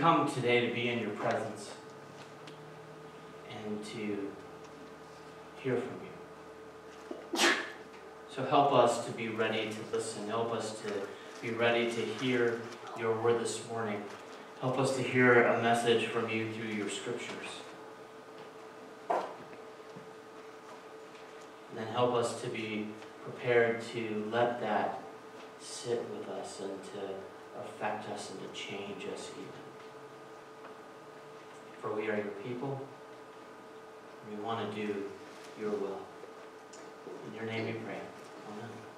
Come today to be in your presence and to hear from you. So help us to be ready to listen. Help us to be ready to hear your word this morning. Help us to hear a message from you through your scriptures. And then help us to be prepared to let that sit with us and to affect us and to change us even. For we are your people, and we want to do your will. In your name we pray. Amen.